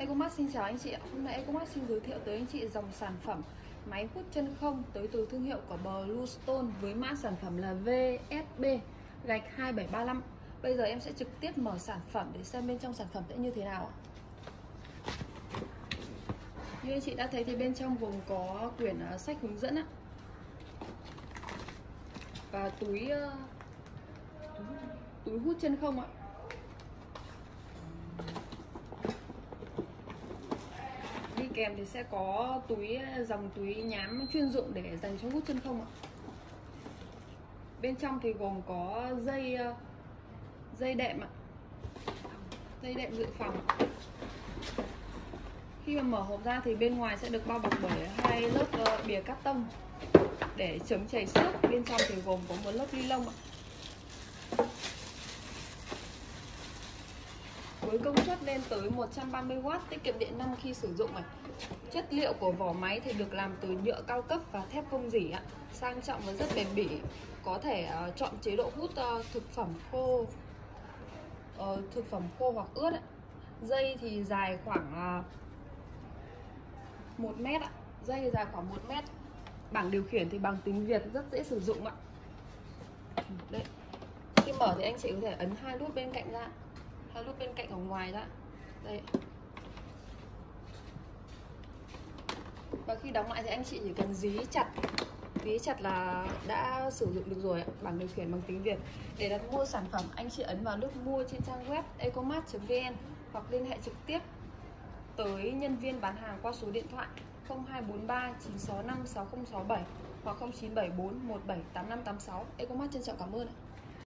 Ecomart xin chào anh chị ạ. Hôm nay Ecomart xin giới thiệu tới anh chị dòng sản phẩm máy hút chân không tới từ thương hiệu của Bluestone với mã sản phẩm là VSB-2735. Bây giờ em sẽ trực tiếp mở sản phẩm để xem bên trong sản phẩm sẽ như thế nào ạ. Như anh chị đã thấy thì bên trong gồm có quyển sách hướng dẫn ạ, và túi hút chân không ạ. Đi kèm thì sẽ có dòng túi nhám chuyên dụng để dành cho hút chân không ạ. Bên trong thì gồm có dây đệm ạ, dây đệm dự phòng. Khi mà mở hộp ra thì bên ngoài sẽ được bao bọc bởi hai lớp bìa cát tông để chống chảy xước. Bên trong thì gồm có một lớp ni lông ạ. Với công suất lên tới 130W, tiết kiệm điện năng khi sử dụng này. Chất liệu của vỏ máy thì được làm từ nhựa cao cấp và thép không rỉ ạ, sang trọng và rất bền bỉ. Có thể chọn chế độ hút thực phẩm khô hoặc ướt ạ. Dây thì dài khoảng 1 mét ạ. Dây dài khoảng 1 mét. Bảng điều khiển thì bằng tiếng Việt, rất dễ sử dụng ạ. Đây. Khi mở thì anh chị có thể ấn hai nút bên cạnh ra, hai nút bên cạnh ở ngoài ra. Đây. Và khi đóng lại thì anh chị chỉ cần dí chặt là đã sử dụng được rồi ạ. Bảng điều khiển bằng tiếng Việt. Để đặt mua sản phẩm, anh chị ấn vào nút mua trên trang web ecomart.vn hoặc liên hệ trực tiếp tới nhân viên bán hàng qua số điện thoại 0243 965 6067 hoặc 0974 178586. Ecomart trân trọng cảm ơn ạ.